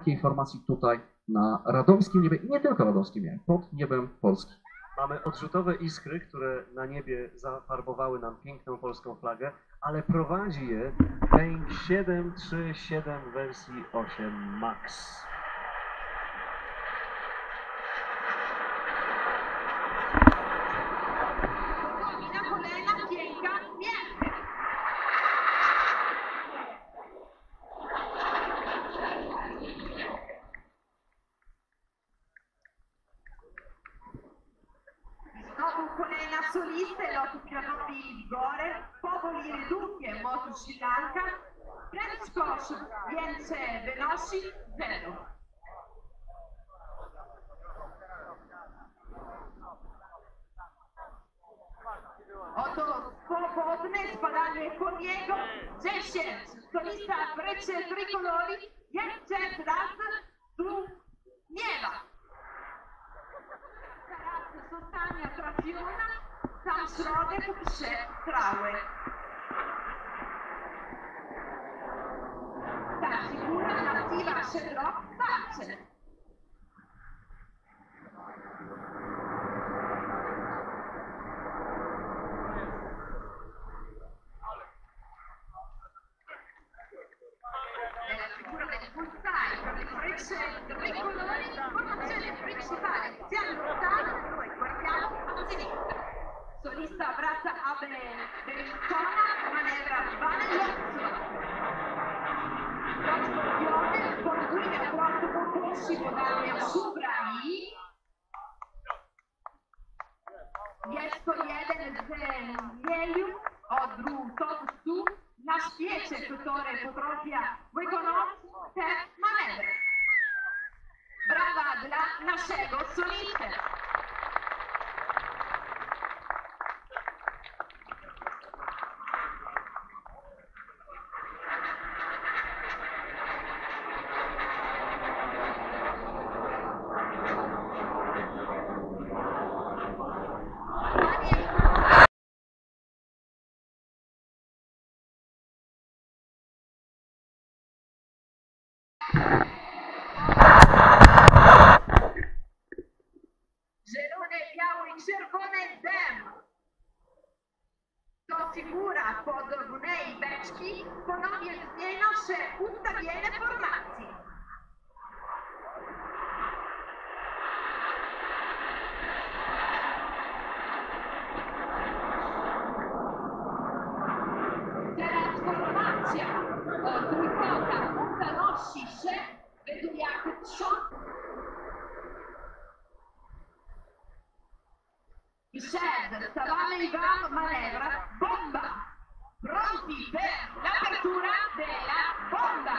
wielkiej formacji tutaj na radomskim niebie, i nie tylko radomskim niebie, pod niebem Polski. Mamy odrzutowe iskry, które na niebie zafarbowały nam piękną polską flagę, ale prowadzi je Boeing 737 wersji 8 MAX. Colena soliste, lotti canopy di vigore, popoli ridunchi e moto Sri Lanka, Fred Scott, Jens Venossi, 0. Otto Spopotne, Spadaglio e Coniego, Zescens, solista Frecce Tricolori, Jens Rat, Tu, Nieva. Sottania traziona, Sam Schroeder, Pse, Traue. Sta sicura, nativa, Sherlock, Thatcher. Nella figura del bullseye, con le frecce tricolori, formazione principale, si allontana, noi guardiamo a sinistra. Solista abbraccia Abe Berluscona, manevra Vanellozzo. Lo scorpione, con guida a quattro concorsi, Bodania Subrai. Jesko jeden z Mieju, Odru Totu, na świecie, które potrafia wykonać te manewry. Brawa dla naszego solisty. Zielone, biały i czerwone dem. To figura pod Gunej Beczki ponownie zmienia się ustawienie formacji. Teraz formacja trójkąta zanosi się według jak trząs. Michel, stavamo in gran manevra, bomba! Pronti per l'apertura della bomba!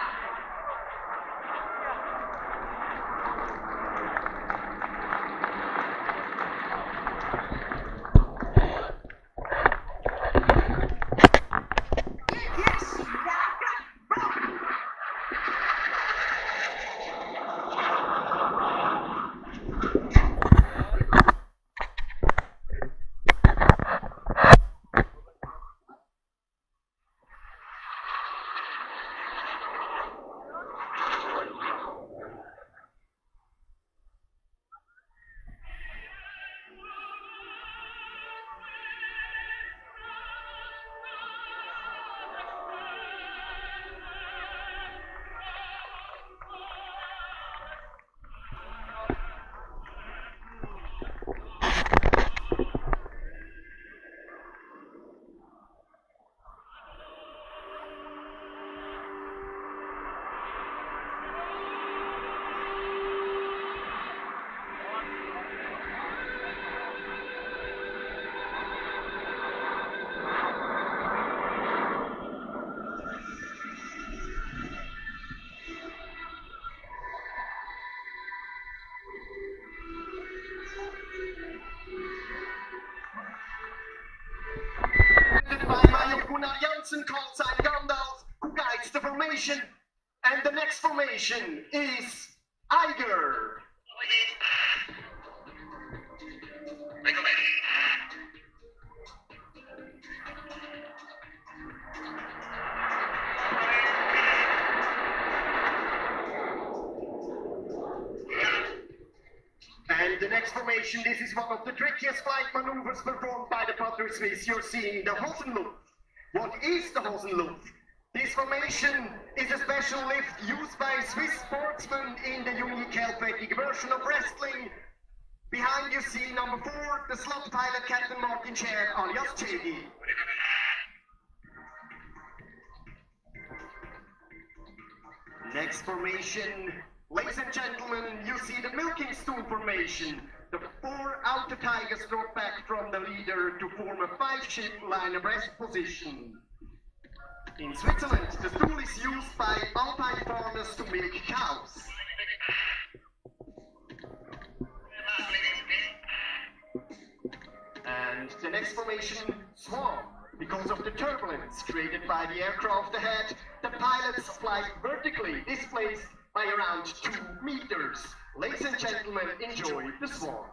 Called sign Gandalf, who guides the formation, and the next formation is Iger. the next formation, this is one of the trickiest flight maneuvers performed by the Patriot Swiss. You're seeing the Hosenluft. What is the Hosenluft? This formation is a special lift used by Swiss sportsmen in the unique Helvetic version of wrestling. Behind you see number 4, the slot pilot Captain Martin Scher alias JD. Next formation, ladies and gentlemen, you see the milking stool formation. The 4 outer tigers drop back from the leader to form a 5-ship line abreast position. In Switzerland, the stool is used by alpine farmers to milk cows. And the next formation, swarm. Because of the turbulence created by the aircraft ahead, the pilots fly vertically, displaced by around 2 meters. Ladies and gentlemen, enjoy the swarm.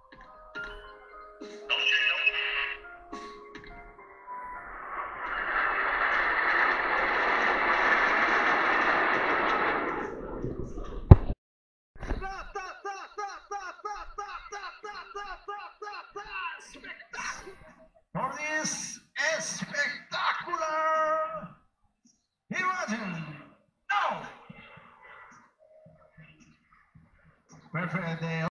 For this spectacular imagine now. Perfect.